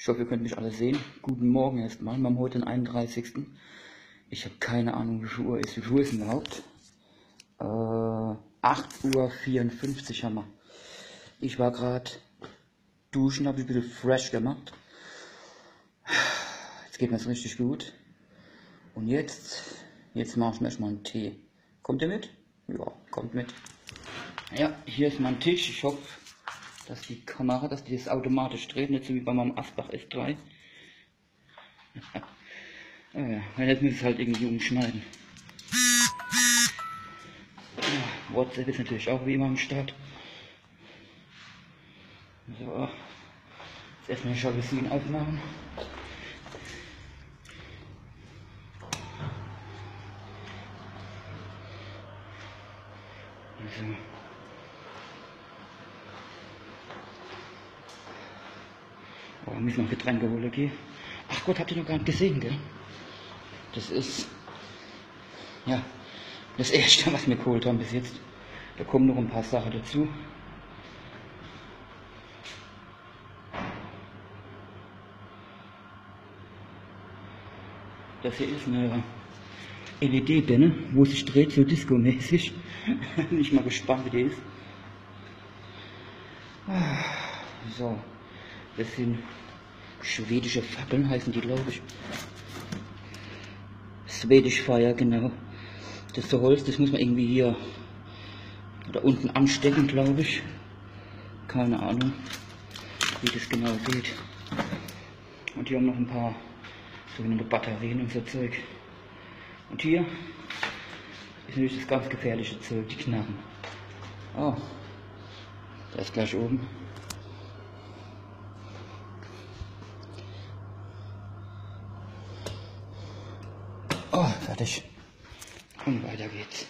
Ich hoffe, ihr könnt mich alle sehen. Guten Morgen erstmal. Wir haben heute den 31. Ich habe keine Ahnung, wie viel Uhr ist. Wie viel Uhr ist denn überhaupt? 8:54 Uhr haben wir. Ich war gerade duschen, habe ich ein bisschen fresh gemacht. Jetzt geht mir es richtig gut. Und jetzt mache ich mir erstmal einen Tee. Kommt ihr mit? Ja, kommt mit. Ja, hier ist mein Tisch. Ich hoffe, dass die Kamera, dass die das automatisch dreht, nicht so wie bei meinem Asbach S3. Ja, jetzt muss ich es halt irgendwie umschneiden. Ja, WhatsApp ist natürlich auch wie immer am Start. So, jetzt erstmal Jalousien aufmachen. So. Oh, müssen wir noch Getränke holen, okay? Ach Gott, habt ihr noch gar nicht gesehen, gell? Das ist, ja, das erste, was wir geholt haben bis jetzt. Da kommen noch ein paar Sachen dazu. Das hier ist eine LED-Birne, wo sich dreht, so disco-mäßig. Bin ich mal gespannt, wie die ist. So, das sind schwedische Fackeln, heißen die, glaube ich. Swedish Fire, genau. Das ist so Holz, das muss man irgendwie hier oder unten anstecken, glaube ich. Keine Ahnung, wie das genau geht. Und hier haben noch ein paar sogenannte Batterien und so Zeug. Und hier ist natürlich das ganz gefährliche Zeug, die Knarren. Oh, der ist gleich oben. Oh, fertig. Und weiter geht's.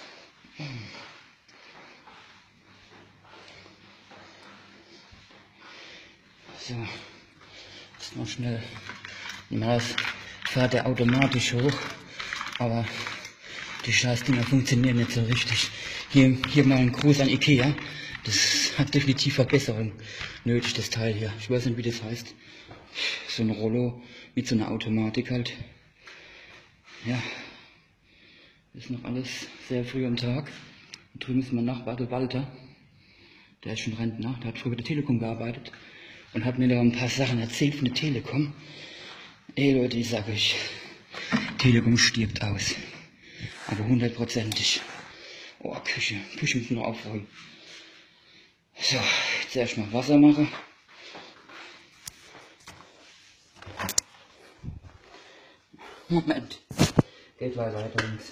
So, jetzt noch schnell. Das fährt er automatisch hoch, aber die Scheißdinger funktionieren nicht so richtig. Hier mal ein Gruß an Ikea. Das hat definitiv Verbesserung nötig, das Teil hier. Ich weiß nicht, wie das heißt. So ein Rollo mit so einer Automatik halt. Ja, ist noch alles sehr früh am Tag. Und drüben ist mein Nachbar, der Walter. Der ist schon Rentner, der hat früher bei der Telekom gearbeitet und hat mir da ein paar Sachen erzählt von der Telekom. Ey Leute, ich sage euch, Telekom stirbt aus. Aber 100%ig. Oh, Küche müssen wir noch aufräumen. So, jetzt erstmal Wasser machen. Moment. Geht weiter links.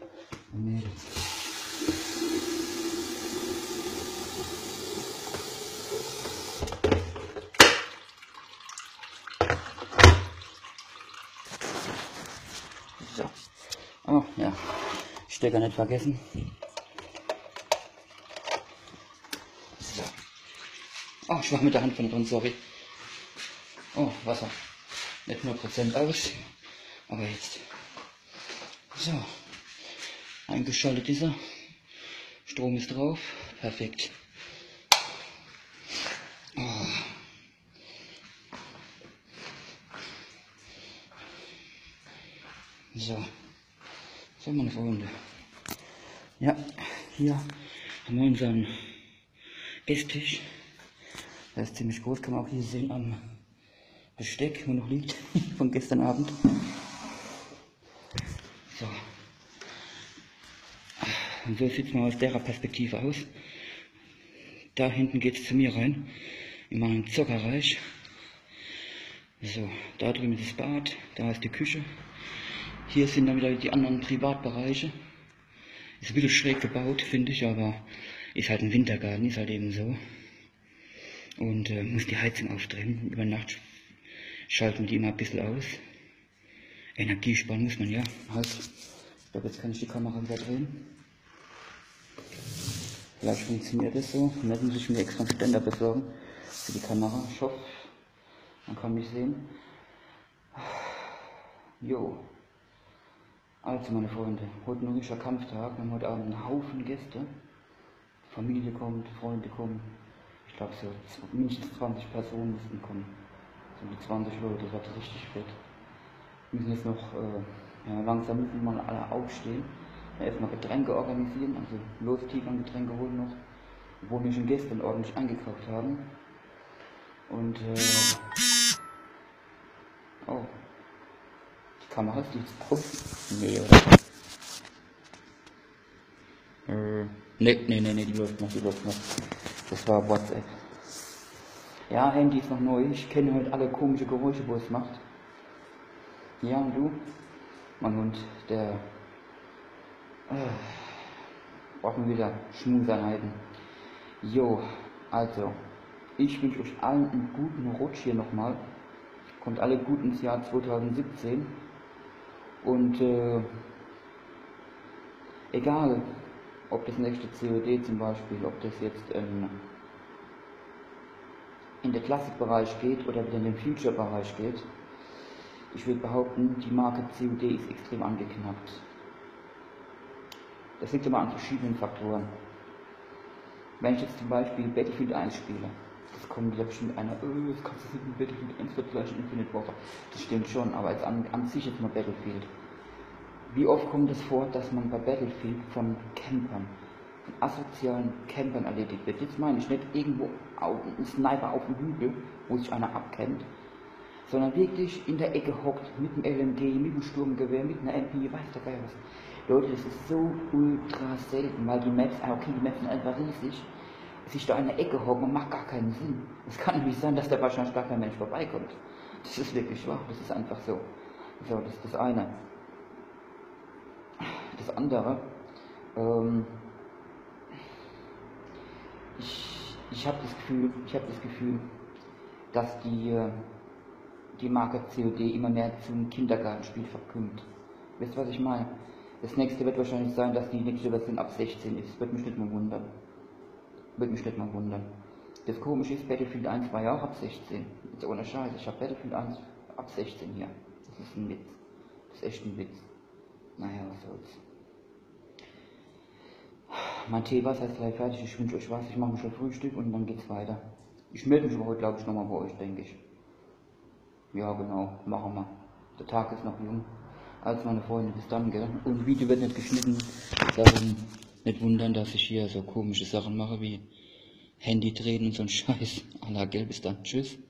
So. Oh ja, Stecker nicht vergessen. So. Oh, ich war mit der Hand von drin, sorry. Oh, Wasser. Nicht nur Prozent aus, aber jetzt. So. Eingeschaltet ist er. Strom ist drauf. Perfekt. Oh. So, meine Freunde. Ja, hier haben wir unseren Esstisch. Der ist ziemlich groß, kann man auch hier sehen am Besteck, wo noch liegt, von gestern Abend. So. Und so sieht es mal aus der Perspektive aus. Da hinten geht es zu mir rein, in meinem Zockerreich. So, da drüben ist das Bad, da ist die Küche. Hier sind dann wieder die anderen Privatbereiche. Ist ein bisschen schräg gebaut, finde ich, aber ist halt ein Wintergarten, ist halt eben so. Und muss die Heizung aufdrehen. Über Nacht schalten wir die immer ein bisschen aus. Energie sparen muss man ja. Halt. Ich glaube, jetzt kann ich die Kamera wieder drehen. Vielleicht funktioniert das so. Und jetzt muss ich mir extra einen Ständer besorgen für die Kamera. Ich hoffe, man kann mich sehen. Jo. Also meine Freunde, heute ein richtiger Kampftag. Wir haben heute Abend einen Haufen Gäste. Familie kommt, Freunde kommen. Ich glaube so mindestens 20 Personen müssten kommen. So die 20 Leute, das wird richtig fett. Wir müssen jetzt noch, ja, langsam müssen wir mal alle aufstehen. Erstmal Getränke organisieren, also los Tigern Getränke holen noch, obwohl wir schon gestern ordentlich eingekauft haben. Und oh, die Kamera ist jetzt aus. Nee, oder? Nee, die läuft noch. Das war WhatsApp. Ja, Handy ist noch neu. Ich kenne halt alle komische Geräusche, wo es macht. Ja, und du? Mein Hund, der braucht mal wieder Schmuseinheiten. Jo, also, ich wünsche euch allen einen guten Rutsch hier nochmal. Kommt alle gut ins Jahr 2017. Und egal, ob das nächste COD zum Beispiel, ob das jetzt in den Klassikbereich geht oder wieder in den Future-Bereich geht, ich würde behaupten, die Marke COD ist extrem angeknappt. Das liegt aber an verschiedenen Faktoren. Wenn ich jetzt zum Beispiel Battlefield 1 spiele, das kommt wieder bestimmt einer, das kannst du mit Battlefield 1 vergleichen, Infinite Warfare. Das stimmt schon, aber jetzt an sich jetzt mal Battlefield. Wie oft kommt es vor, dass man bei Battlefield von Campern, von asozialen Campern erledigt wird? Jetzt meine ich nicht irgendwo ein Sniper auf dem Hügel, wo sich einer abkämmt, sondern wirklich in der Ecke hockt, mit dem LMG, mit dem Sturmgewehr, mit einer MP, weiß der Geil was. Leute, das ist so ultra selten, weil die Maps sind einfach riesig, sich da in der Ecke hocken, macht gar keinen Sinn. Es kann nämlich sein, dass da wahrscheinlich gar kein Mensch vorbeikommt. Das ist wirklich wahr, das ist einfach so. So, das ist das eine. Das andere, ich habe das Gefühl, dass die Marke COD immer mehr zum Kindergartenspiel verkümmt. Wisst ihr, was ich meine? Das nächste wird wahrscheinlich sein, dass die nächste Version ab 16 ist. Wird mich nicht mal wundern. Das Komische ist, Battlefield 1 war ja auch ab 16. Jetzt ohne Scheiß, ich habe Battlefield 1 ab 16 hier. Das ist ein Witz. Das ist echt ein Witz. Naja, was soll's. Mein Teewasser ist gleich fertig, ich wünsche euch was, ich mache mir schon Frühstück und dann geht's weiter. Ich melde mich aber heute, glaube ich, nochmal bei euch, denke ich. Ja, genau, machen wir. Der Tag ist noch jung. Also meine Freunde, bis dann, gell. Und das Video wird nicht geschnitten, darum nicht wundern, dass ich hier so komische Sachen mache wie Handy drehen und so ein Scheiß. Allah, gell, bis dann, tschüss.